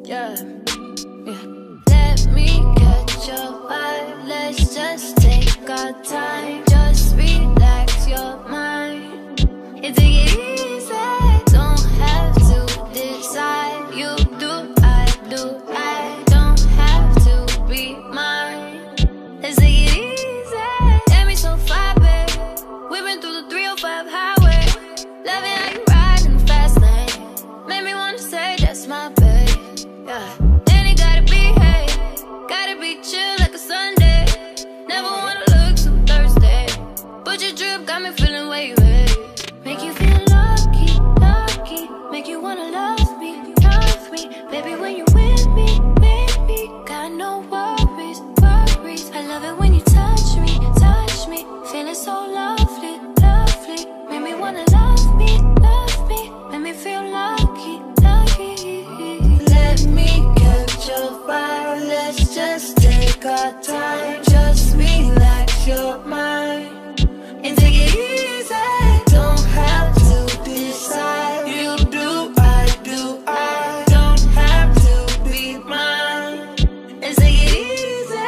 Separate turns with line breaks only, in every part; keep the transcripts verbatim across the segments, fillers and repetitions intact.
Yeah, yeah. Let me catch your vibe. Let's just take our time. Just relax your mind and take it easy. Don't have to decide. You do, I do. I don't have to be mine. Let's take it easy. Get me so far, babe. We've been through the three oh five highway. Loving how you ride in the fast lane. Made me wanna say that's my babe. Yeah. Then it gotta be, hey, gotta be chill like a Sunday. Never wanna look too thirsty, but your drip got me feeling wavy. Make you feel lucky, lucky. Make you wanna love me, love me. Baby, when you with me, baby, got no worries, worries. I love it when you touch me, touch me. Feeling so lovely, lovely. Make me wanna love me, love me. Make me feel lucky, lucky. Let me catch your vibe. Let's just take our time. Just relax your mind and take it easy. Don't have to decide. You do, I do. I don't have to be mine. Let's take it easy.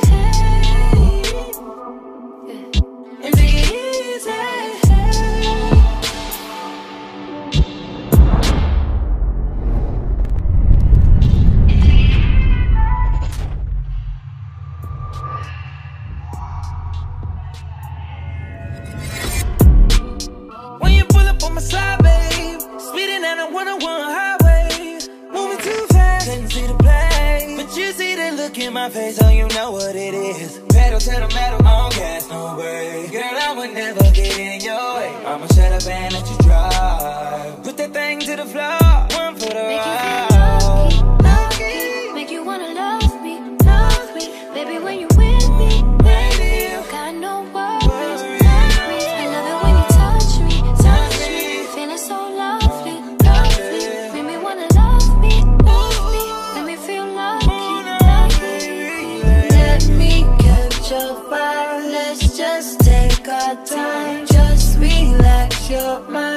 And take it easy.
When you pull up on my side, babe, speeding down a one oh one highway, moving too fast, couldn't see the play, but you see the look in my face, so you know what it is. Pedal to the metal, on gas, no way. Girl, I would never get in your way. I'ma shut up and let you drive. Put that thing to the floor, one for the ride.
Lucky, make you wanna love me, love me. Baby, when you with me, baby, got no worries, worries. I love it when you touch me, touch me. Feeling so lovely, lovely. Make me wanna love me, love me. Make me feel lucky, lucky. Let me catch your vibe. Let's just take our time. Just relax your mind.